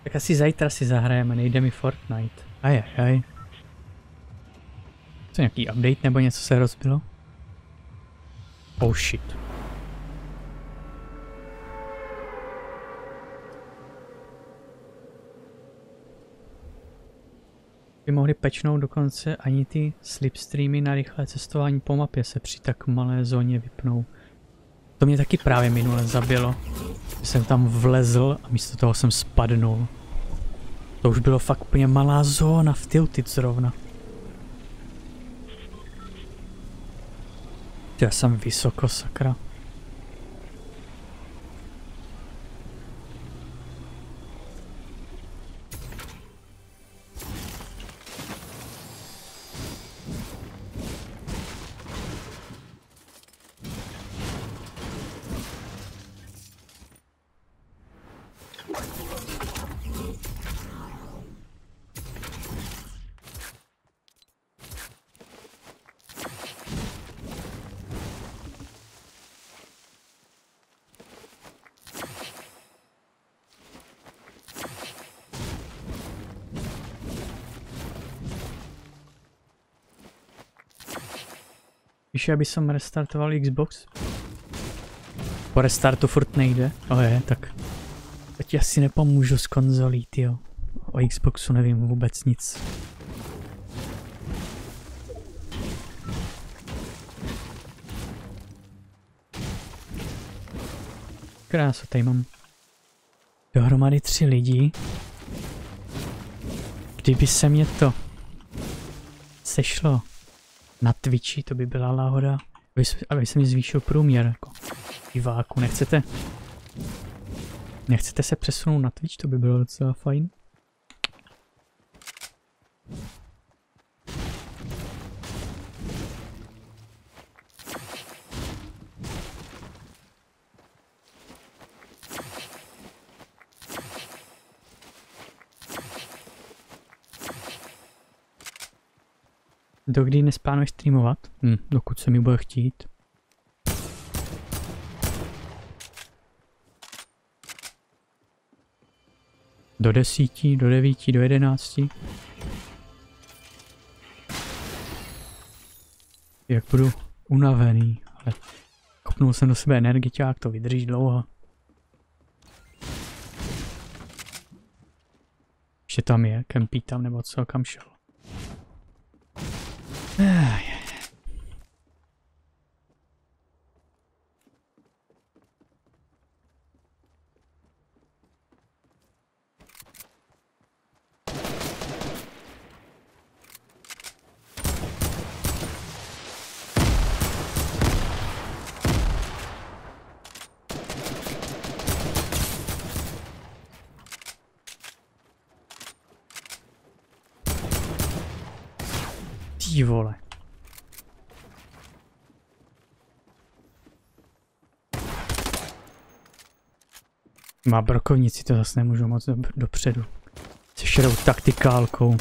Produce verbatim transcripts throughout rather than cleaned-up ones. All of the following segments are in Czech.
Tak asi zítra si zahrajeme, nejde mi Fortnite. Ajajaj. Co, nějaký update nebo něco se rozbilo? Oh shit. By mohli pečnout dokonce ani ty slipstreamy na rychlé cestování po mapě se při tak malé zóně vypnou. To mě taky právě minule zabilo. Jsem tam vlezl a místo toho jsem spadnul. To už bylo fakt úplně malá zóna v Tilted zrovna. Já jsem vysoko, sakra. Víš, aby jsem restartoval Xbox? Po restartu furt nejde. O je, tak to ti asi nepomůžu s konzolí, tyjo. O Xboxu nevím vůbec nic. Krása, tady mám dohromady tři lidi. Kdyby se mě to sešlo na Twitchi, to by byla láhoda, aby, aby se mi zvýšil průměr jako diváku. Nechcete? Nechcete se přesunout na Twitch? To by bylo docela fajn. Dokdy nesplánuješ streamovat? Hm, dokud se mi bude chtít. Do desíti, do devíti, do jedenácti. Jak budu unavený, ale kopnul jsem do sebe energiťák, to vydrží dlouho. Ještě tam je, kempí tam nebo co, kam šel. Ty vole. Má brokovnici, to zase nemůžu moc do, dopředu. Se šedou taktikálkou.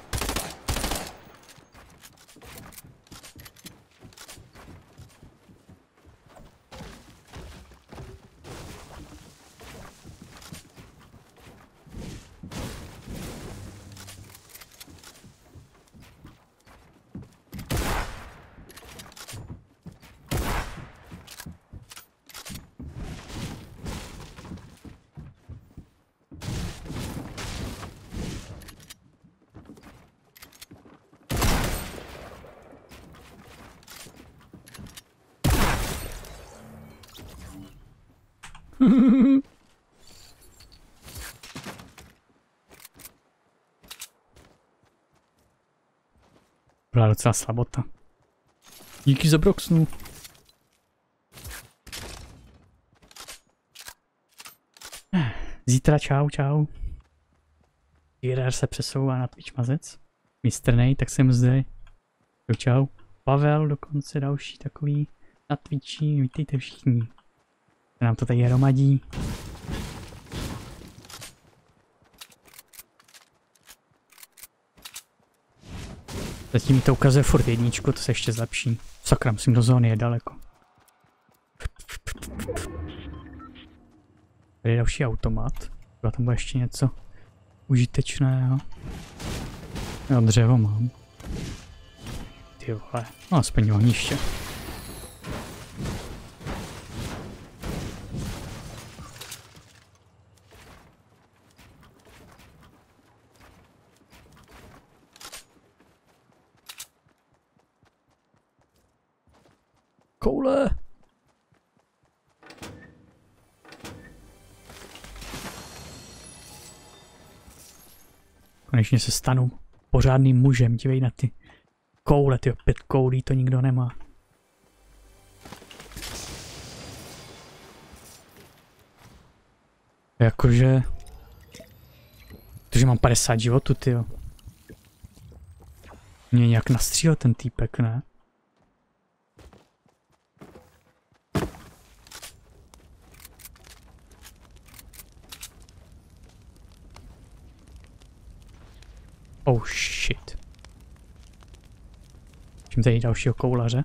Byla docela slabota. Díky za broxnu. Zítra čau, čau. Jirer se přesouvá na Twitch mazec. mister Nej, tak jsem zde. Čau, čau. Pavel dokonce další takový na Twitchi. Vítejte všichni. Nám to tady hromadí. Zatím mi to ukazuje furt jedničku, to se ještě zlepší. Sakra, musím do zóny, je daleko. Tady je další automat. A tam bude ještě něco. užitečného. Jo, dřevo mám. Ty vole, no aspoň ohniště. Koule! Konečně se stanu pořádným mužem, dívej na ty koule, ty pět koulí, to nikdo nemá. Jakože... Protože mám padesát životů, tyjo. Mě nějak nastřílel ten týpek, ne? Oh shit. Čím tady dalšího koulaře?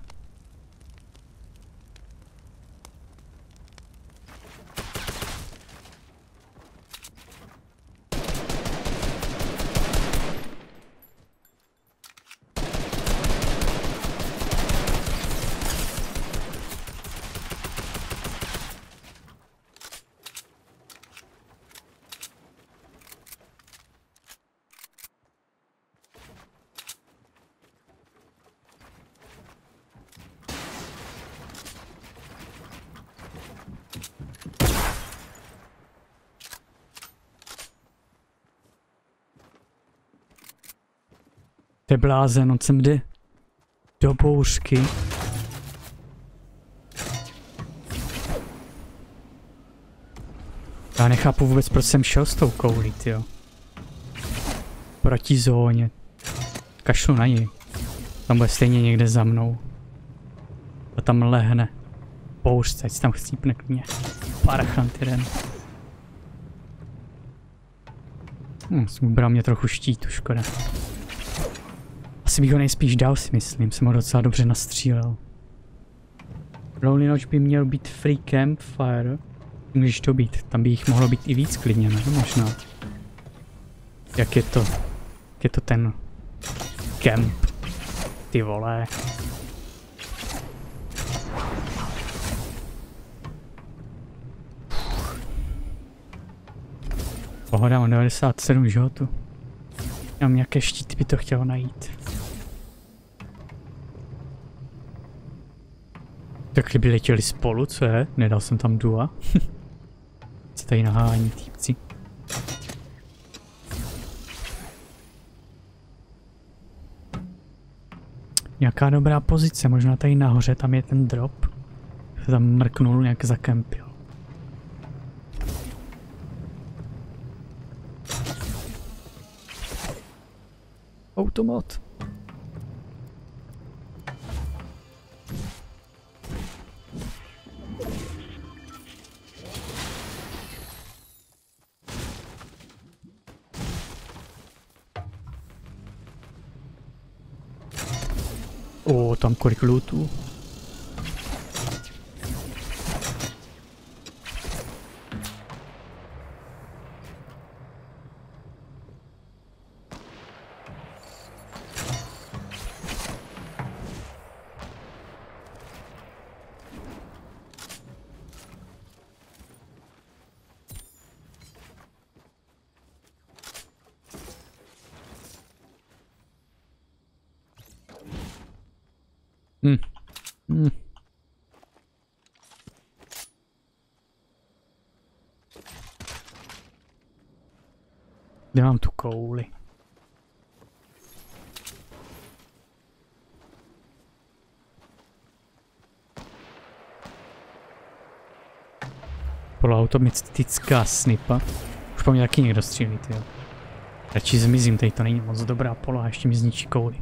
To je blázen, on sem jde do bouřky. Já nechápu vůbec, proč jsem šel s tou koulí, tyjo. Proti zóně. Kašlu na něj. Tam bude stejně někde za mnou. A tam lehne. Bouřce, ať si tam chcípne k mě. Parchant jeden. Hm, ubral mě trochu štítu, škoda. Asi bych ho nejspíš dal, si myslím, jsem ho docela dobře nastřílel. Lonely Notch by měl být free campfire. Můžeš to být, tam by jich mohlo být i víc klidně, ne? Možná. Jak je to? Jak je to ten camp? Ty vole. Pohoda, mám devadesát sedm životů. Já mám nějaké štíty, by to chtělo najít. Tak kdyby letěli spolu, co je? Nedal jsem tam dua. Se tady nahání týpci. Nějaká dobrá pozice, možná tady nahoře, tam je ten drop. Se tam mrknul, nějak zakempil. Automat. O, tam kolik lootů. Hm. Hm. Kde mám tu kouli? Poloautomatická snipa. Už po mě taky někdo střílí, tyjo. Radši zmizím, tady to není moc dobrá poloha, ještě mi zničí kouli.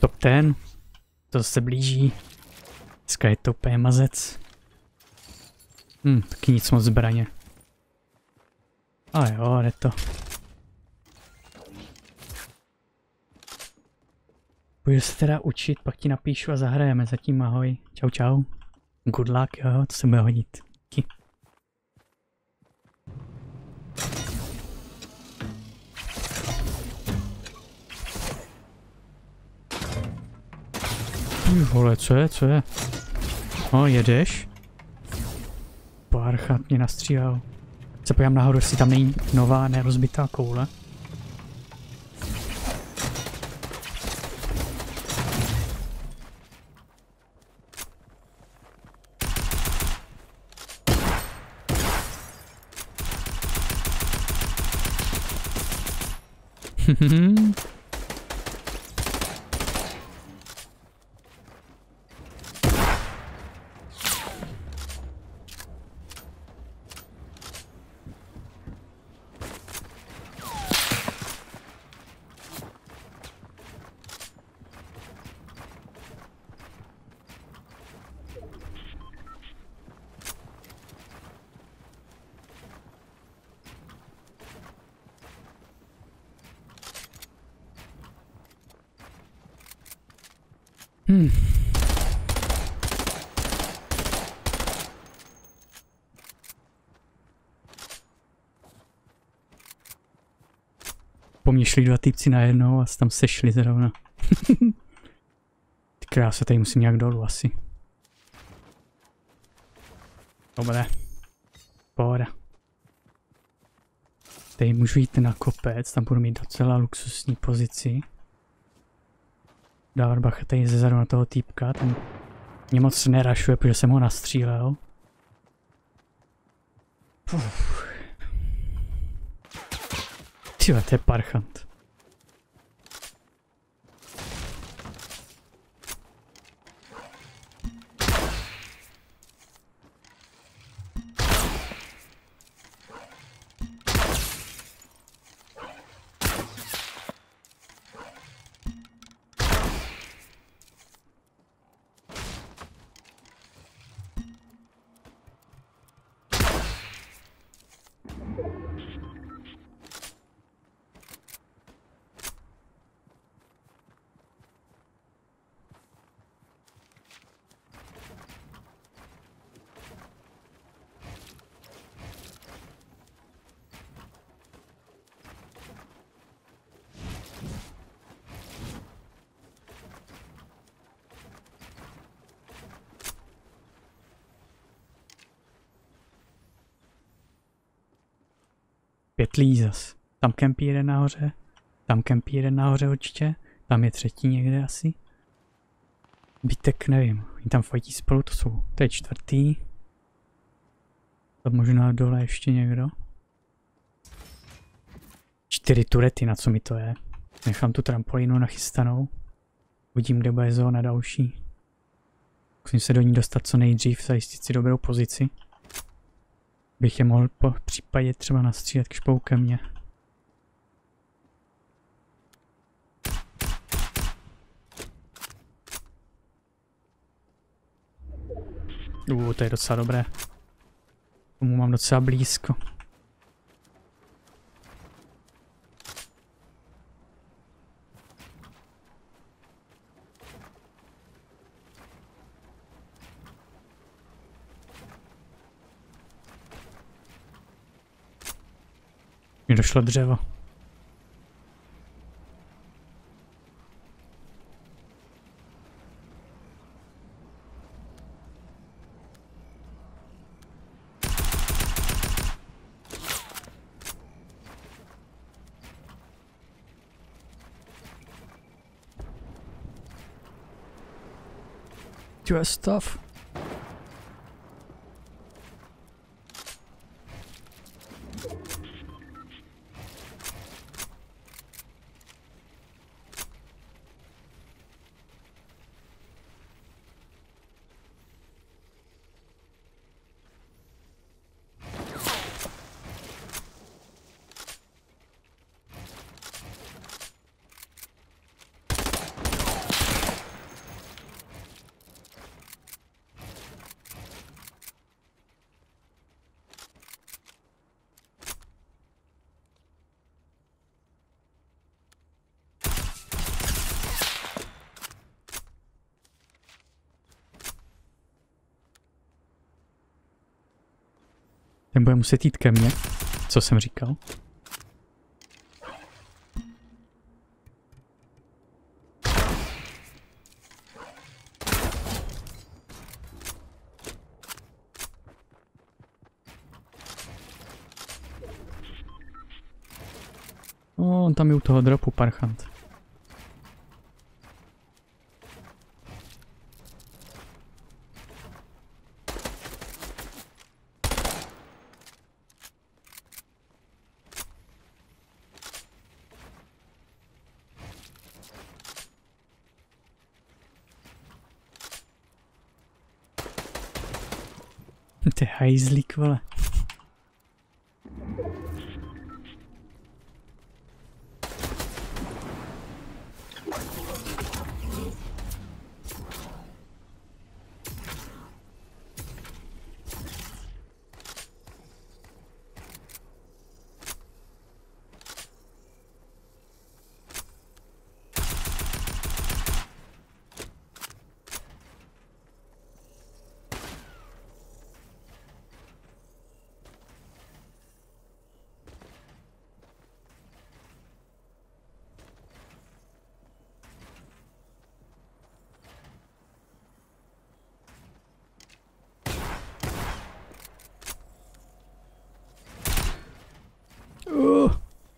Top ten. To se blíží. Dneska je to úplně mazec. Hm, taky nic moc zbraně. Ale jo, jde to. Půjdu se teda učit, pak ti napíšu a zahrajeme. Zatím ahoj. Čau čau. Good luck, jo, to se bude hodit. Díky. Hm, vole, co je, co je? O, jedeš? Parchat mě nastříhal. Se pojďám nahoru, jestli tam není nová nerozbitá koule. Hmm. Po mně šli dva týpci najednou a tam sešli zrovna. Ty krása, tady musím nějak dolů asi. Dobré. Pohoda. Tady můžu jít na kopec, tam budu mít docela luxusní pozici. Dávat bacha tady zezadu na toho týpka, ten mě moc nerašuje, protože jsem ho nastřílel. Tyhle, to je parchant. Pětlí zas. Tam kempí jeden nahoře. Tam kempí jeden nahoře určitě. Tam je třetí někde asi. Bytek nevím. Oni tam fajtí spolu, to jsou. To je čtvrtý. Tam možná dole ještě někdo. Čtyři turety, na co mi to je. Nechám tu trampolínu nachystanou. Uvidím, kde bude zóna další. Musím se do ní dostat co nejdřív, zajistit si dobrou pozici. Bych je mohl po případě třeba nastřílet, když půjdou ke mně. Uh, to je docela dobré. Tomu mám docela blízko. Mně došlo dřevo. Your stuff. Ten bude muset jít ke mně. Co jsem říkal? O, on tam je u toho dropu, parchant. Ty hajzlík, vole. Uh.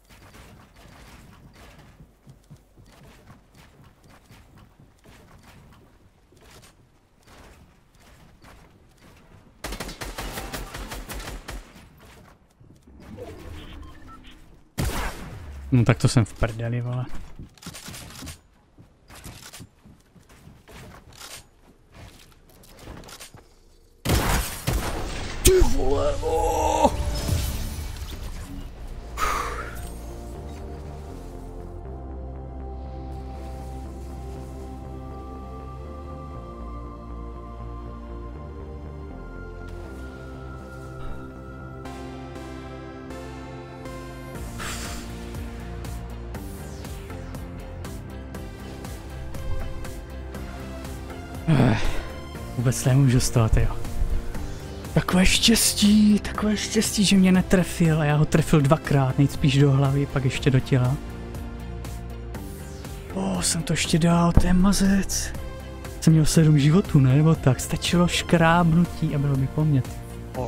No tak to jsem v prdeli, vole. Ty vole, oh! Vůbec nemůžu stát, jo. Takové štěstí, takové štěstí, že mě netrefil a já ho trefil dvakrát, nejspíš do hlavy, pak ještě do těla. O, jsem to ještě dal, to je mazec. Jsem měl sedm životů, ne? Nebo tak, stačilo škrábnutí a bylo by po mně. Oh.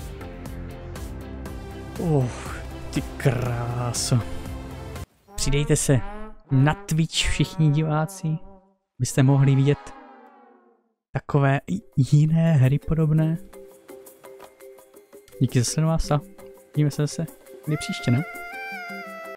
Oh, ty kráso. Přidejte se na Twitch všichni diváci, byste mohli vidět takové jiné hry podobné. Díky za sledování a vidíme se zase kdy příště, ne?